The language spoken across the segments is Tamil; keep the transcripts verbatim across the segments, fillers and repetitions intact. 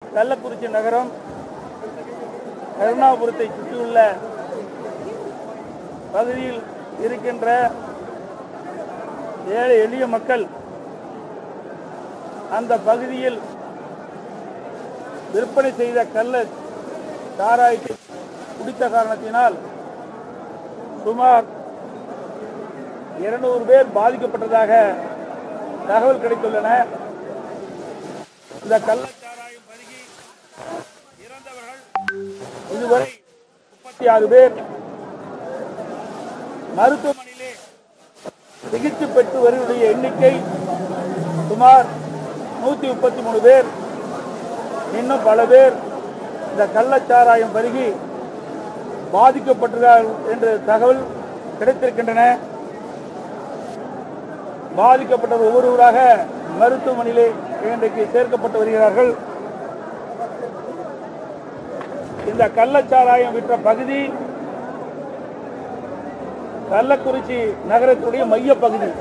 கள்ளக்குறிச்சி நகரம் கருணாபுரத்தை சுற்றியுள்ள பகுதியில் இருக்கின்ற ஏழை எளிய மக்கள் அந்த பகுதியில் விற்பனை செய்த கள்ள சாராயத்தை குடித்த காரணத்தினால் சுமார் இருநூறு பேர் பாதிக்கப்பட்டதாக தகவல் கிடைத்துள்ளன. இந்த கள்ளச்சாராயம் பருகி இறந்தவர்கள் இதுவரை முப்பத்தி ஆறு பேர், மருத்துவமனையிலே சிகிச்சை பெற்று வருவதுடைய எண்ணிக்கை சுமார் நூற்றி முப்பத்தி மூணு பேர். இன்னும் பல பேர் இந்த கள்ளச்சாராயம் பருகி பாதிக்கப்பட்டிருக்கிறார்கள் என்று தகவல் கிடைத்திருக்கின்றன. பாதிக்கப்பட்ட ஒவ்வொருவராக மருத்துவமனையிலே இன்றைக்கு சேர்க்கப்பட்டு வருகிறார்கள். இந்த கள்ளச்சாராயம் விற்ற பகுதி கள்ளக்குறிச்சி நகரத்துடைய மைய பகுதி.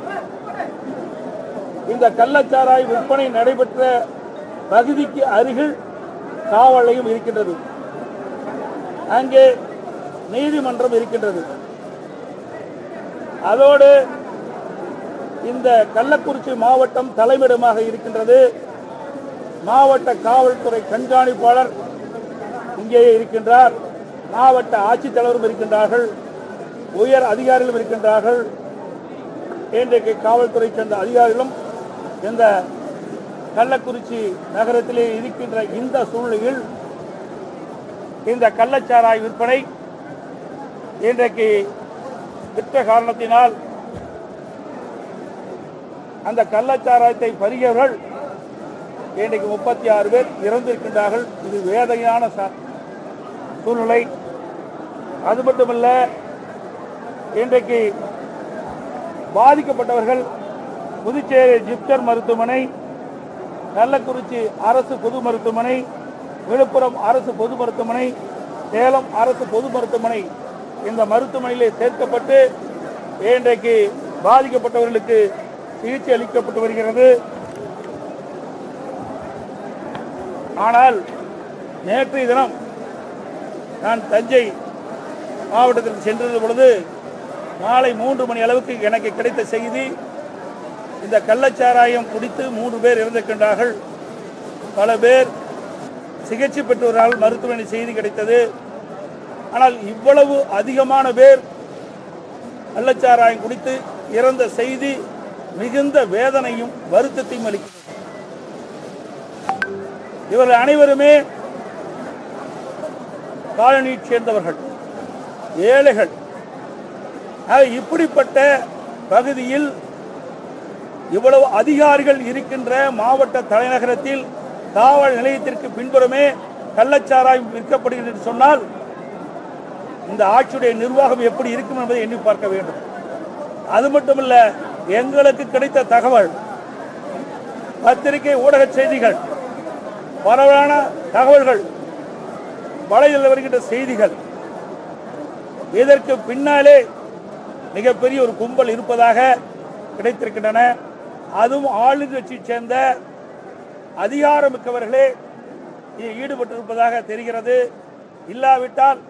இந்த கள்ளச்சாராய விற்பனை நடைபெற்ற பகுதிக்கு அருகில் காவல் நிலையம் இருக்கின்றது. அங்கே நீதிமன்றம் இருக்கின்றது. அதோடு இந்த கள்ளக்குறிச்சி மாவட்டம் தலைமையிடமாக இருக்கின்றது. மாவட்ட காவல்துறை கண்காணிப்பாளர் இங்கேயே இருக்கின்றார். மாவட்ட ஆட்சித்தலைவரும் இருக்கின்றார்கள். உயர் அதிகாரிகளும் இருக்கின்றார்கள். இன்றைக்கு காவல்துறை சேர்ந்த அதிகாரிகளும் இந்த கள்ளக்குறிச்சி நகரத்திலே இருக்கின்ற இந்த சூழ்நிலையில் இந்த கள்ளச்சாராய விற்பனை இன்றைக்கு விற்ற காரணத்தினால் அந்த கள்ளச்சாராயத்தை பருகியவர்கள் இன்றைக்கு முப்பத்தி ஆறு பேர் இறந்திருக்கின்றார்கள். இது வேதனையான சூழ்நிலை. அது மட்டுமல்ல, இன்றைக்கு பாதிக்கப்பட்டவர்கள் புதுச்சேரி ஜிப்டர் மருத்துவமனை, கள்ளக்குறிச்சி அரசு பொது மருத்துவமனை, விழுப்புரம் அரசு பொது மருத்துவமனை, சேலம் அரசு பொது மருத்துவமனை இந்த மருத்துவமனையிலே சேர்க்கப்பட்டு இன்றைக்கு பாதிக்கப்பட்டவர்களுக்கு சிகிச்சை அளிக்கப்பட்டு வருகிறது. ஆனால் நேற்றைய தினம் நான் தஞ்சை மாவட்டத்திற்கு சென்றது பொழுது மாலை மூன்று மணி அளவுக்கு எனக்கு கிடைத்த செய்தி, இந்த கள்ளச்சாராயம் குடித்து மூன்று பேர் இறந்திருக்கின்றார்கள், பல பேர் சிகிச்சை பெற்றவர்கள் மருத்துவமனை செய்தி கிடைத்தது. ஆனால் இவ்வளவு அதிகமான பேர் கள்ளச்சாராயம் குடித்து இறந்த செய்தி மிகுந்த வேதனையும் வருத்தத்தையும் அளிக்கிறது. இவர்கள் அனைவருமே காலனியை சேர்ந்தவர்கள், ஏழைகள். இப்படிப்பட்ட பகுதியில் இவ்வளவு அதிகாரிகள் இருக்கின்ற மாவட்ட தலைநகரத்தில் காவல் நிலையத்திற்கு பின்புறமே கள்ளச்சாராயம் விற்கப்படுகிறது என்று சொன்னால் இந்த ஆட்சியுடைய நிர்வாகம் எப்படி இருக்கும் என்பதை எண்ணி பார்க்க வேண்டும். அது மட்டுமல்ல, எங்களுக்கு கிடைத்த தகவல், பத்திரிகை ஊடக செய்திகள், பரவலான தகவல்கள், வலையில் வருகின்ற செய்திகள், இதற்கு பின்னாலே மிகப்பெரிய ஒரு கும்பல் இருப்பதாக கிடைத்திருக்கின்றன. அதுவும் ஆளுங்கட்சியை சேர்ந்த அதிகாரமிக்கவர்களே ஈடுபட்டிருப்பதாக தெரிகிறது. இல்லாவிட்டால்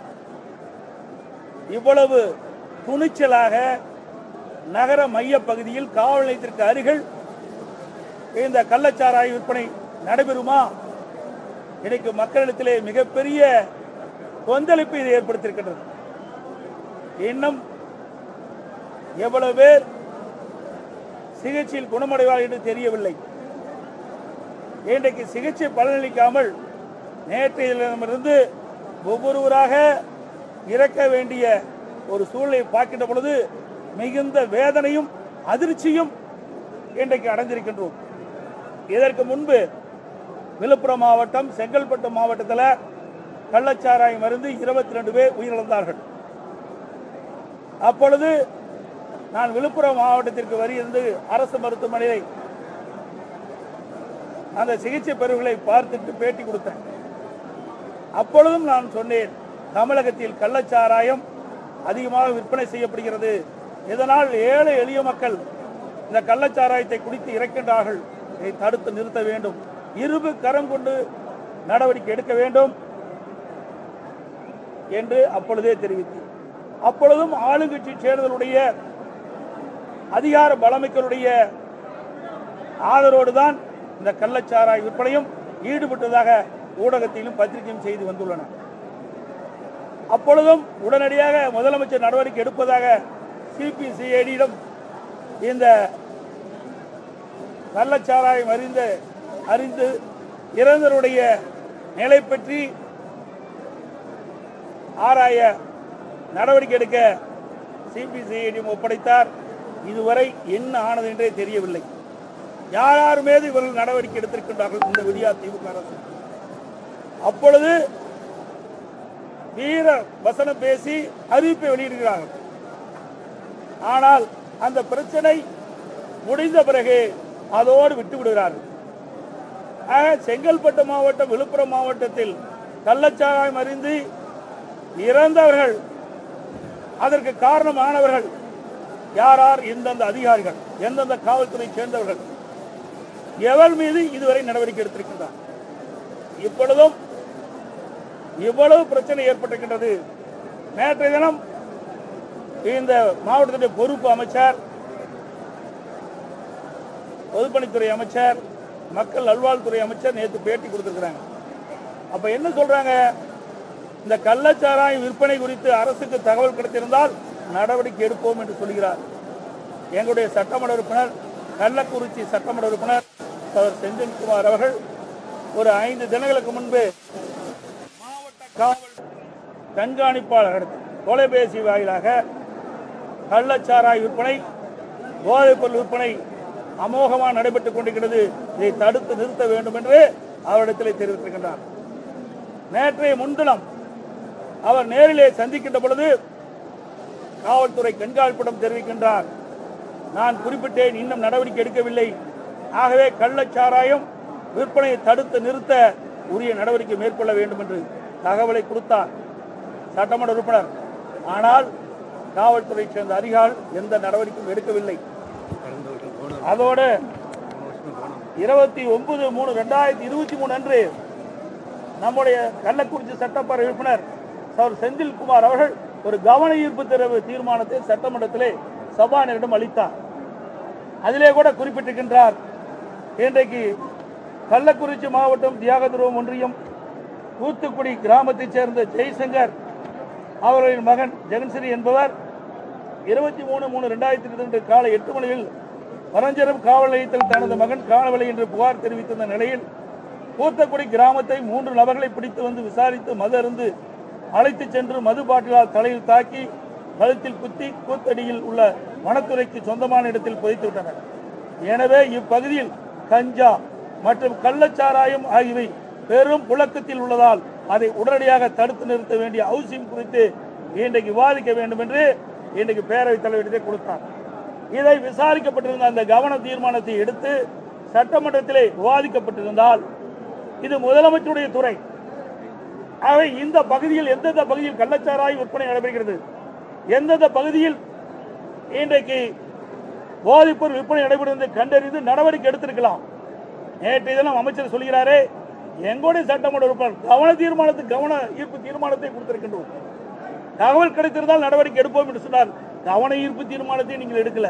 இவ்வளவு துணிச்சலாக நகர மைய பகுதியில் காவல் நிலையத்திற்கு அருகில் இந்த கள்ளச்சாராய விற்பனை நடைபெறுமா? இன்னைக்கு மக்களிடத்திலே மிகப்பெரிய கொந்தளிப்பு இதை ஏற்படுத்தியிருக்கின்றது. இன்னும் எவ்வளவு பேர் சிகிச்சையில் குணமடைவார் என்று தெரியவில்லை. இன்றைக்கு சிகிச்சை பலனளிக்காமல் நேற்றையிலிருந்து ஒவ்வொருவராக இறக்க வேண்டிய ஒரு சூழ்நிலை பார்க்கின்ற பொழுது மிகுந்த வேதனையும் அதிர்ச்சியும் இன்றைக்கு அடைந்திருக்கின்றோம். இதற்கு முன்பு விழுப்புரம் மாவட்டம், செங்கல்பட்டு மாவட்டத்தில் கள்ளச்சாராயம் மருந்து இருபத்தி ரெண்டு பேர் உயிரிழந்தார்கள். அப்பொழுது நான் விழுப்புரம் மாவட்டத்திற்கு வருகிறது அரசு மருத்துவமனையை அந்த சிகிச்சை பெறுகளை பார்த்துட்டு பேட்டி கொடுத்தேன். அப்பொழுதும் நான் சொன்னேன், தமிழகத்தில் கள்ளச்சாராயம் அதிகமாக விற்பனை செய்யப்படுகிறது. இதனால் ஏழை எளிய மக்கள் இந்த கள்ளச்சாராயத்தை குடித்து இறக்கின்றார்கள். இதை தடுத்து நிறுத்த வேண்டும். இருபு கரம் கொண்டு நடவடிக்கை எடுக்க வேண்டும் என்று அப்பொழுதே தெரிவித்தேன். அப்பொழுதும் ஆளுங்கட்சி சேர்ந்தவருடைய அதிகார பலமிக்கருடைய ஆதரவோடு தான் இந்த கள்ளச்சாராய விற்பனையும் ஈடுபட்டதாக ஊடகத்திலும் பத்திரிகையும் செய்து வந்துள்ளன. அப்பொழுதும் உடனடியாக முதலமைச்சர் நடவடிக்கை எடுப்பதாக சிபிசிஐடியிடம் இந்த கள்ளச்சாராயம் அறிந்து அறிந்து இறந்தவருடைய நிலை பற்றி ஆராய நடவடிக்கை எடுக்க சிபிசிஐடியும் ஒப்படைத்தார். இதுவரை என்ன ஆனது என்றே தெரியவில்லை. யார் யார் மீது இவர்கள் நடவடிக்கை எடுத்திருக்கின்றார்கள் இந்த விடியா திமுக அரசு. அப்பொழுது வீர வசனம் பேசி அறிவிப்பை வெளியிடுகிறார்கள். ஆனால் அந்த பிரச்சனை முடிந்த பிறகு அதோடு விட்டு விடுகிறார்கள். செங்கல்பட்டு மாவட்டம், விழுப்புரம் மாவட்டத்தில் கள்ளச்சாராயம் அறிந்து இறந்தவர்கள், அதற்கு காரணமானவர்கள் யார் யார், எந்தெந்த அதிகாரிகள், எந்தெந்த காவல்துறை சேர்ந்தவர்கள், எவர் மீது இதுவரை நடவடிக்கை எடுத்திருக்கின்றார். இப்பொழுதும் இவ்வளவு பிரச்சனை ஏற்பட்டிருக்கின்றது. நேற்றைய தினம் இந்த மாவட்டத்துடைய பொறுப்பு அமைச்சர், பொதுப்பணித்துறை அமைச்சர், மக்கள் நல்வாழ்வுத்துறை அமைச்சர் நேற்று பேட்டி கொடுத்திருக்கிறாங்க. அப்ப என்ன சொல்றாங்க, இந்த கள்ளச்சாராய விற்பனை குறித்து அரசுக்கு தகவல் கிடைத்திருந்தால் நடவடிக்கை எடுப்போம் என்று சொல்கிறார். எங்களுடைய சட்டமன்ற உறுப்பினர், கள்ளக்குறிச்சி சட்டமன்ற உறுப்பினர் செந்தில்குமார் அவர்கள் ஒரு ஐந்து தினங்களுக்கு முன்பு மாவட்ட காவல் கண்காணிப்பாளர் தொலைபேசி வாயிலாக கள்ளச்சாராய விற்பனை, போதைப் பொருள் விற்பனை அமோகமாக நடைபெற்றுக் கொண்டிருக்கிறது, இதை தடுத்து நிறுத்த வேண்டும் என்று அவரிடத்தில் தெரிவித்திருக்கின்றார். நேற்றைய முன்தினம் அவர் நேரிலே சந்திக்கின்ற பொழுது காவல்துறை கண்காணிப்பிடம் தெரிவிக்கின்றார், நான் குறிப்பிட்டேன், இன்னும் நடவடிக்கை எடுக்கவில்லை, ஆகவே கள்ளச்சாராயம் விற்பனையை தடுத்து நிறுத்த உரிய நடவடிக்கை மேற்கொள்ள வேண்டும் என்று தகவலை கொடுத்தார் சட்டமன்ற உறுப்பினர். ஆனால் காவல்துறை சேர்ந்த அதிகாரிகள் எந்த நடவடிக்கையும் எடுக்கவில்லை. அதோடு இருபத்தி ஒன்பது மூணு ரெண்டாயிரத்தி இருபத்தி மூணு அன்று நம்முடைய கள்ளக்குறிச்சி சட்டப்பேரவை உறுப்பினர் சர் செந்தில்குமார் அவர்கள் ஒரு கவன ஈர்ப்பு தெரிவு தீர்மானத்தை சட்டமன்றத்திலே சபாநாயகரிடம் அளித்தார். அதிலே கூட குறிப்பிட்டிருக்கின்றார், இன்றைக்கு கள்ளக்குறிச்சி மாவட்டம் தியாகதுருவம் ஒன்றியம் தூத்துக்குடி கிராமத்தைச் சேர்ந்த ஜெய்சங்கர் அவர்களின் மகன் ஜெகன்ஸ்ரீ என்பவர் இருபத்தி மூணு மூணு ரெண்டாயிரத்தி இருபத்தி ரெண்டு காலை எட்டு மணியில் பரஞ்சரம் காவல் நிலையத்தில் தனது மகன் காணவில்லை என்று புகார் தெரிவித்திருந்த நிலையில் தூத்துக்குடி கிராமத்தை மூன்று நபர்களை பிடித்து வந்து விசாரித்து மது அருந்து அழைத்து சென்று மது பாட்டிலால் தலையில் தாக்கி கழுத்தில் குத்தி கூத்தடியில் உள்ள வனத்துறைக்கு சொந்தமான இடத்தில் புதைத்து விட்டனர். எனவே இப்பகுதியில் கஞ்சா மற்றும் கள்ளச்சாராயம் ஆகியவை பெரும் புழக்கத்தில் உள்ளதால் அதை உடனடியாக தடுத்து நிறுத்த வேண்டிய அவசியம் குறித்து இன்றைக்கு விவாதிக்க வேண்டும் என்று இன்றைக்கு பேரவைத் தலைவரிடத்தை கொடுத்தார். இதை விசாரிக்கப்பட்டிருந்த அந்த கவன தீர்மானத்தை எடுத்து சட்டமன்றத்திலே விவாதிக்கப்பட்டிருந்தால் இது முதலமைச்சருடைய துறை. ஆகவே இந்த பகுதியில் எந்தெந்த பகுதியில் கள்ளச்சாராய விற்பனை நடைபெறுகிறது, எந்தெந்த பகுதியில் இன்றைக்கு போதைப்பொருள் விற்பனை நடைபெறுவதை கண்டறிந்து நடவடிக்கை எடுத்திருக்கலாம். நேற்றைய தினம் அமைச்சர் சொல்கிறாரே, எங்களுடைய சட்டமன்ற உறுப்பினர் கவன தீர்மானத்துக்கு கவன ஈர்ப்பு தீர்மானத்தை கொடுத்திருக்கின்றோம், தகவல் கிடைத்திருந்தால் நடவடிக்கை எடுப்போம் என்று சொன்னார். கவன ஈர்ப்பு தீர்மானத்தை நீங்கள் எடுக்கல.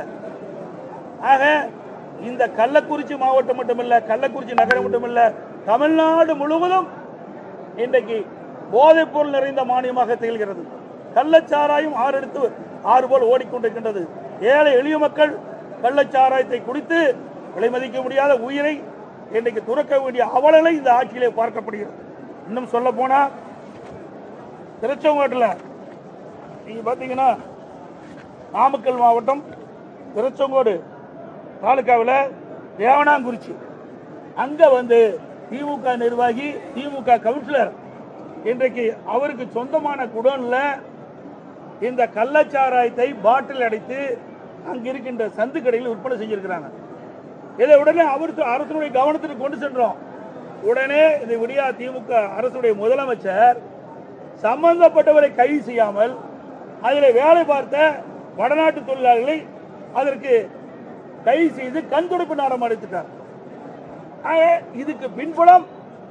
ஆக இந்த கள்ளக்குறிச்சி மாவட்டம் மட்டுமல்ல, கள்ளக்குறிச்சி நகரம் மட்டுமல்ல, தமிழ்நாடு முழுவதும் இன்றைக்கு போதைப் பொருள் நிறைந்த மாநிலமாக திகழ்கிறது. கள்ளச்சாராயம் ஆறு எடுத்து ஆறு போல் ஓடிக்கொண்டிருக்கின்றது. ஏழை எளிய மக்கள் கள்ளச்சாராயத்தை குடித்து விலை மதிக்க முடியாத உயிரை இன்றைக்கு துறக்க வேண்டிய அவலங்களை இந்த ஆட்சியிலே பார்க்கப்படுகிறது. இன்னும் சொல்ல போனா திருச்செங்கோட்டில் நீங்க பாத்தீங்கன்னா நாமக்கல் மாவட்டம் திருச்செங்கோடு தாலுகாவில் தேவனாங்குறிச்சி அங்க வந்து திமுக நிர்வாகி, திமுக கவுன்சிலர் இன்றைக்கு அவருக்கு சொந்தமான குடோன்ல இந்த கள்ளச்சாராயத்தை பாட்டில் அடைத்து அங்க இருக்கின்ற சந்து கடையில் விற்பனை செஞ்சிருக்கிறாங்க. இதை உடனே அவருக்கு அரசுடைய கவனத்திற்கு கொண்டு சென்றோம். உடனே இந்த விடியா திமுக அரசுடைய முதலமைச்சர் சம்பந்தப்பட்டவரை கைது செய்யாமல் அதில் வேலை பார்த்த வடநாட்டு தொழிலாளர்களை அதற்கு கைது செய்து கண் துடைப்பு நாடம் அடைத்துட்டார். இதுக்கு பின்புலம்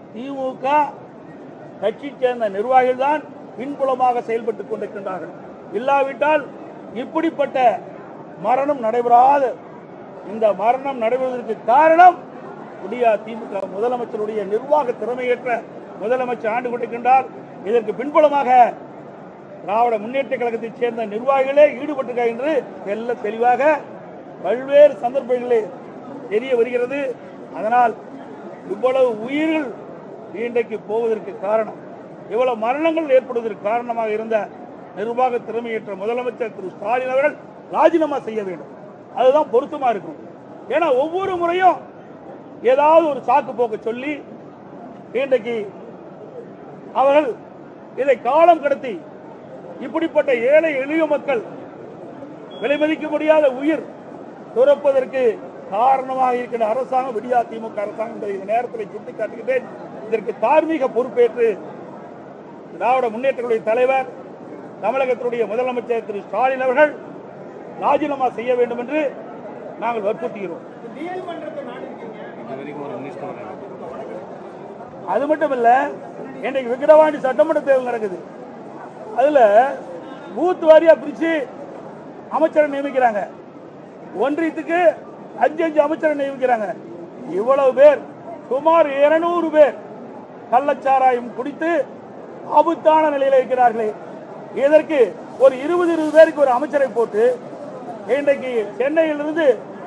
திமுக கட்சி சேர்ந்த நிர்வாகிகள் தான் பின்புலமாக செயல்பட்டுக் கொண்டிருக்கின்றார்கள். இல்லாவிட்டால் இப்படிப்பட்ட மரணம் நடைபெறாத இந்த மரணம் நடைபெறுவதற்கு காரணம் விடியா திமுக முதலமைச்சருடைய நிர்வாக திறமையற்ற முதலமைச்சர் ஆண்டு கொண்டிருக்கின்றார். இதற்கு பின்புலமாக திராவிட முன்னேற்ற கழகத்தைச் சேர்ந்த நிர்வாகிகளே ஈடுபட்டிருக்கிறார் என்று தெல்ல தெளிவாக பல்வேறு சந்தர்ப்பங்களில் தெரிய வருகிறது. அதனால் இவ்வளவு உயிர்கள் இன்றைக்கு போவதற்கு காரணம், இவ்வளவு மரணங்கள் ஏற்படுவதற்கு காரணமாக இருந்த நிர்வாக திறமையற்ற முதலமைச்சர் திரு ஸ்டாலின் அவர்கள் ராஜினாமா செய்ய வேண்டும். அதுதான் பொருத்தமா இருக்கும். ஏன்னா ஒவ்வொரு முறையும் ஏதாவது ஒரு சாக்கு போக்க சொல்லி இன்றைக்கு அவர்கள் இதை காலம் கடத்தி இப்படிப்பட்ட ஏழை எளிய மக்கள் விலை மதிக்க முடியாத உயிர் துறப்பதற்கு காரணமாக இருக்கின்ற அரசாங்கம் விடியா திமுக அரசாங்கம் என்பதை இந்த நேரத்தில் சுட்டிக்காட்டுகிறேன். இதற்கு தார்மீக பொறுப்பேற்று திராவிட முன்னேற்றங்களுடைய தலைவர் தமிழகத்தினுடைய முதலமைச்சர் திரு ஸ்டாலின் அவர்கள் ராஜினாமா செய்ய வேண்டும் என்று நாங்கள் வற்புறுத்துகிறோம். அது மட்டுமல்ல, இன்றைக்கு விக்கிரவாண்டி சட்டமன்ற தேர்தல் நடக்குது. அதுல பூத் வாரியா பிரிச்சு அமைச்சரை நியமிக்கிறாங்க. ஒன்றியத்துக்கு அஞ்சு அஞ்சு அமைச்சரை நியமிக்கிறாங்க. இவ்வளவு பேர், சுமார் இருநூறு பேர் கள்ளச்சாராயம் குடித்து ஆபத்தான நிலையில் இருக்கிறார்களே, இதற்கு ஒரு இருபது இருபது பேருக்கு ஒரு அமைச்சரை போட்டு இன்றைக்கு சென்னையிலிருந்து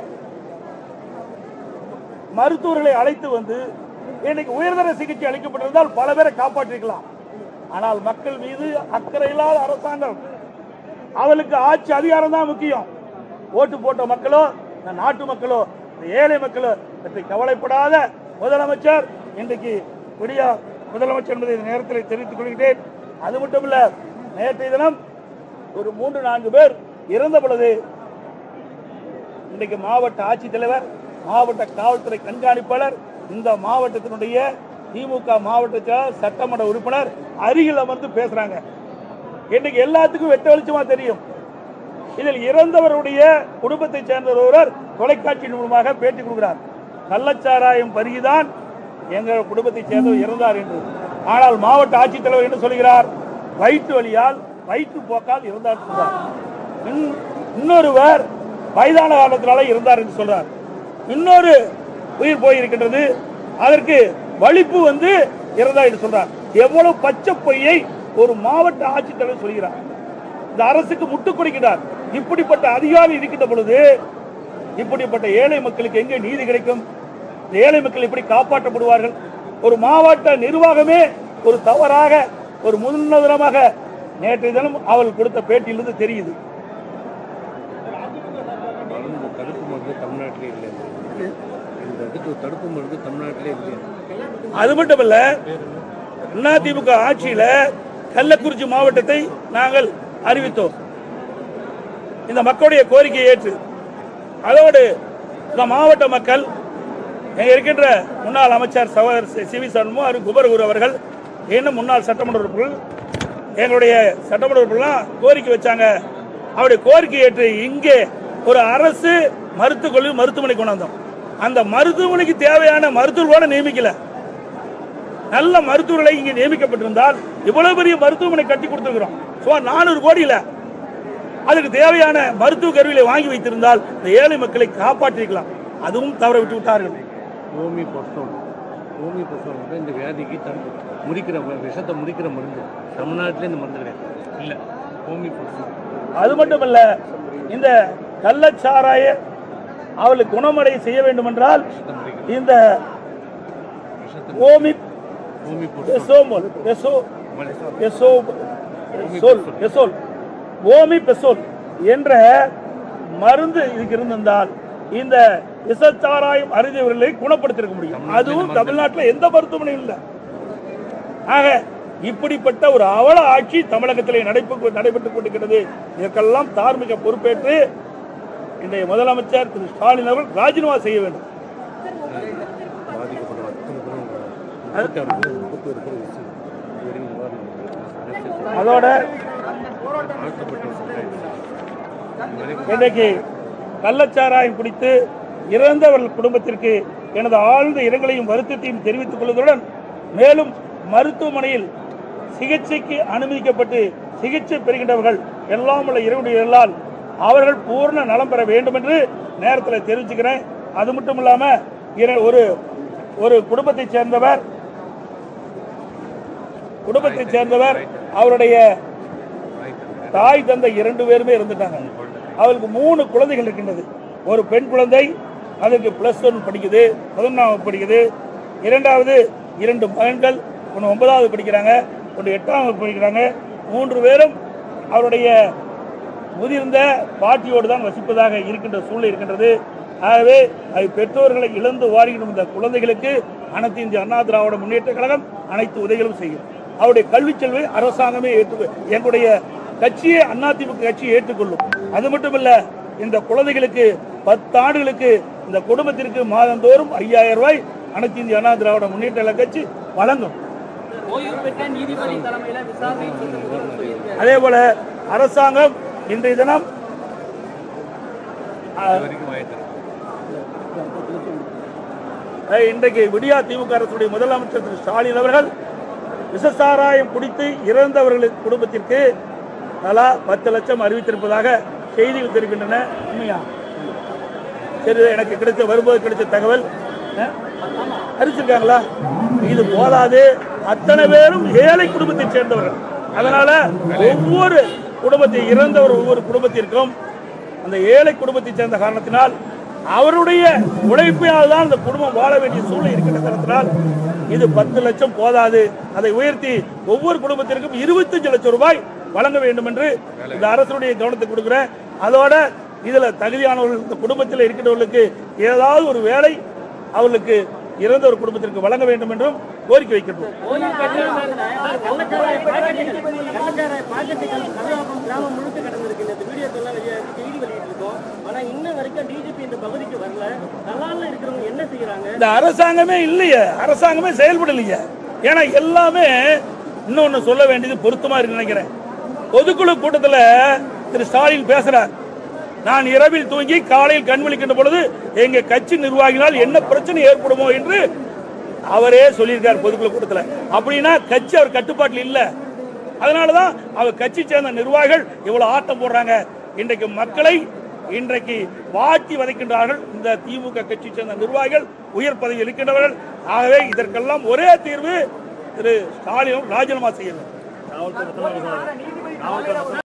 மருத்துவர்களை அழைத்து வந்து இன்னைக்கு உயர்தர சிகிச்சை அளிக்கப்பட்டிருந்தால் பல பேரை காப்பாற்றிருக்கலாம். ஆனால் மக்கள் மீது அக்கறை இல்லாத அரசாங்கம், அவளுக்கு ஆட்சி அதிகாரம் தான் முக்கியம். ஓட்டு போட்ட மக்களோ, நாட்டு மக்களோ, ஏழை மக்களோ பற்றி கவலைப்படாத முதலமைச்சர் இன்றைக்கு விடியா முதலமைச்சர் என்பதை இந்த நேரத்தில் தெரிவித்துக் கொள்கிறேன். அது மட்டுமல்ல, நேற்றைய தினம் ஒரு மூன்று நான்கு பேர் இறந்த பொழுது இன்றைக்கு மாவட்ட ஆட்சித்தலைவர், மாவட்ட காவல்துறை கண்காணிப்பாளர், இந்த மாவட்டத்தினுடைய திமுக மாவட்ட சட்டமன்ற உறுப்பினர் அருகில் அமர்ந்து பேசுறாங்க. இன்னைக்கு எல்லாத்துக்கும் வெட்ட வெளிச்சமா தெரியும். இதில் இறந்தவருடைய குடும்பத்தை சேர்ந்த ஒருவர் தொலைக்காட்சி மூலமாக பேட்டி கொடுக்கிறார். கள்ளச்சாராயம் பருகிதான் எங்கள் குடும்பத்தை சேர்ந்தவர் இறந்தார் என்று. ஆனால் மாவட்ட ஆட்சித்தலைவர் என்ன சொல்கிறார்? வயிற்று வலியால், வயிற்று போக்கால் இறந்தார் சொல்றார். இன்னொருவர் வயதான காலத்தினால இருந்தார் என்று சொல்றார். இன்னொரு உயிர் போயிருக்கின்றது, அதற்கு வலிப்பு வந்து இறந்தார் என்று சொல்றார். எவ்வளவு பச்சை பொய்யை ஒரு மாவட்ட ஆட்சித்தலைவர் சொல்கிறார். இந்த அரசுக்கு முட்டுக் கொடுக்கிறார். இப்படிப்பட்ட அதிகாரி இருக்கின்ற பொழுது இப்படிப்பட்ட ஏழை மக்களுக்கு எங்கே நீதி கிடைக்கும்? ஏழை மக்கள் எப்படி காப்பாற்றப்படுவார்கள்? ஒரு மாவட்ட நிர்வாகமே ஒரு தவறாக, ஒரு முன்னுதாரணமாக நேற்றைய தினம் அவர்கள் கொடுத்த பேட்டியிலிருந்து தெரியுது. தடுப்பு மருந்து தமிழ்நாட்டிலே இல்லை. தடுப்பு மருந்து தமிழ்நாட்டிலே இல்லை. அது மட்டுமல்ல, அதிமுக ஆட்சியில கள்ளக்குறிச்சி மாவட்டத்தை நாங்கள் அறிவித்தோம். இந்த மக்களுடைய கோரிக்கையை ஏற்று அதோடு இந்த மாவட்ட மக்கள் இருக்கின்ற முன்னாள் அமைச்சர் சகோதரர் சி வி சண்முகம், குபர்கூர் அவர்கள், இன்னும் முன்னாள் சட்டமன்ற உறுப்பினர்கள், எங்களுடைய சட்டமன்ற உறுப்பினர்கள் கோரிக்கை வச்சாங்க. அவருடைய கோரிக்கை ஏற்று இங்கே ஒரு அரசு மருத்துவக் கல்லூரி மருத்துவமனை கொண்டு வந்தோம். அந்த மருத்துவமனைக்கு தேவையான மருத்துவர்களோட நியமிக்கல. நல்ல மருத்துவர்களை இங்கே நியமிக்கப்பட்டிருந்தால் இவ்வளவு பெரிய மருத்துவமனை கட்டி கொடுத்திருக்கிறோம். சுமார் நானூறு கோடியில அதுக்கு தேவையான மருத்துவ கருவிகளை வாங்கி வைத்திருந்தால் இந்த ஏழை மக்களை காப்பாற்றிருக்கலாம். அதுவும் தவற விட்டு விட்டார்கள். ஓமி பசோல் ஓமி பசோல் இந்த வியாதிக்கு முறிக்கிற விஷத்தை முறிக்கிற மருந்து தமிழ்நாட்டிலே இந்த மருந்து கிடையாது இல்லை. ஓமி பசோல். அது மட்டுமல்ல, இந்த கள்ளச்சாராய அவளுக்கு குணமடை செய்ய வேண்டும் என்றால் இந்த ஓமி ஓமி பெசோல் என்ற மருந்து இதுக்கு இருந்திருந்தால் இந்த விஷச்சாராயம் அறிந்தவர்களை குணப்படுத்திருக்க முடியும். அதுவும் தமிழ்நாட்டில் எந்த மருத்துவமனையும் இல்லை. ஆக இப்படிப்பட்ட ஒரு அவல ஆட்சி தமிழகத்திலே நடைபெற்றுக் கொண்டிருக்கிறது. இதற்கெல்லாம் தார்மீக பொறுப்பேற்று இன்றைய முதலமைச்சர் திரு ஸ்டாலின் அவர்கள் ராஜினாமா செய்ய வேண்டும். அதோட இன்றைக்கு கள்ளச்சாராயம் குடித்து இறந்தவர்கள் குடும்பத்திற்கு எனது ஆழ்ந்த இரங்கலையும் வருத்தத்தையும் தெரிவித்துக் கொள்வதுடன் மேலும் மருத்துவமனையில் சிகிச்சைக்கு அனுமதிக்கப்பட்டு சிகிச்சை பெறுகின்றவர்கள் எல்லாம் உள்ள இறைவனால் அவர்கள் பூர்ண நலம் பெற வேண்டும் என்று நேரத்தில் தெரிவிச்சுக்கிறேன். அது மட்டும் இல்லாம ஒரு ஒரு குடும்பத்தைச் சேர்ந்தவர் குடும்பத்தைச் சேர்ந்தவர் அவருடைய தாய் தந்தை இரண்டு பேருமே இருந்துட்டாங்க. அவருக்கு மூணு குழந்தைகள் இருக்கின்றது. ஒரு பெண் குழந்தை, அதுக்கு பிளஸ் ஒன் படிக்குது, பதினொன்றாவது படிக்குது. இரண்டாவது இரண்டு மகன்கள், ஒன்று ஒன்பதாவது படிக்கிறாங்க, ஒன்று எட்டாம் வகுப்பு படிக்கிறாங்க. மூன்று பேரும் அவருடைய முதிர்ந்த பாட்டியோடு தான் வசிப்பதாக இருக்கின்ற சூழ்நிலை இருக்கின்றது. ஆகவே அது பெற்றோர்களை இழந்து வாரிடும் இந்த குழந்தைகளுக்கு அனைத்து இந்திய அண்ணா திராவிட முன்னேற்ற கழகம் அனைத்து உதவிகளும் செய்யும். அவருடைய கல்வி செல்வை அரசாங்கமே ஏற்று எங்களுடைய கட்சியை அதிமுக கட்சியை ஏற்றுக்கொள்ளும். அது மட்டுமல்ல, இந்த குழந்தைகளுக்கு பத்து ஆண்டுகளுக்கு இந்த குடும்பத்திற்கு மாதந்தோறும் ஐயாயிரம் ரூபாய் அனைத்து இந்திய அண்ணா திராவிட முன்னேற்ற கட்சி வழங்கும். அதே போல அரசாங்கம் இன்றைய தினம் இன்றைக்கு விடியா திமுக அரசுடைய முதலமைச்சர் திரு ஸ்டாலின் அவர்கள் விஷசாராயம் குடித்து இறந்தவர்களுக்கு குடும்பத்திற்கு தலா பத்து லட்சம் அறிவித்திருப்பதாக செய்திகள் தெரிவிக்கின்றன. உண்மையா? சரி, எனக்கு கிடைத்த வரும்போது கிடைச்ச தகவல் அறிவிச்சிருக்காங்களா? இது போதாது, அத்தனை பேரும் ஏழை குடும்பத்தைச் சேர்ந்தவர்கள். அதனால ஒவ்வொரு குடும்பத்தை இறந்தவர் ஒவ்வொரு குடும்பத்திற்கும் அந்த ஏழை குடும்பத்தைச் சேர்ந்த காரணத்தினால் அவருடைய உழைப்பினால் தான் அந்த குடும்பம் வாழ வேண்டிய சூழ்நிலை இருக்கின்ற காரணத்தினால் இது பத்து லட்சம் போதாது, அதை உயர்த்தி ஒவ்வொரு குடும்பத்திற்கும் இருபத்தஞ்சு லட்சம் ரூபாய் வழங்க வேண்டும் என்று இந்த அரசுடைய கவனத்தை கொடுக்கிறேன். அதோட இதுல தகுதியானவர்கள் இந்த குடும்பத்தில் இருக்கின்றவர்களுக்கு ஏதாவது ஒரு வேலை அவர்களுக்கு இறந்த ஒரு குடும்பத்திற்கு வழங்க வேண்டும் என்றும் கோரிக்கை வைக்கின்றோம். இந்த அரசாங்கமே இல்லையே, அரசாங்கமே செயல்படலையே. ஏன்னா எல்லாமே இன்னொன்னு சொல்ல வேண்டியது பொருத்தமா இருக்கு நினைக்கிறேன். பொதுக்குழு கூட்டத்தில் திரு ஸ்டாலின் பேசுறார், நான் இரவில் தூங்கி காலையில் கண் விழிக்கின்ற பொழுது எங்க கட்சி நிர்வாகினால் என்ன பிரச்சனை ஏற்படுமோ என்று அவரே சொல்லியிருக்கார் பொதுக்குழு கூட்டத்தில். அப்படின்னா கட்சி அவர் கட்டுப்பாட்டில் இல்லை. அதனாலதான் அவர் கட்சி சேர்ந்த நிர்வாகிகள் இவ்வளவு ஆட்டம் போடுறாங்க. இன்றைக்கு மக்களை இன்றைக்கு வாட்டி வதைக்கின்றார்கள் இந்த திமுக கட்சி சேர்ந்த நிர்வாகிகள், உயர் பதவியில் இருக்கின்றவர்கள். ஆகவே இதற்கெல்லாம் ஒரே தீர்வு, திரு ஸ்டாலின் ராஜினாமா செய்யணும்.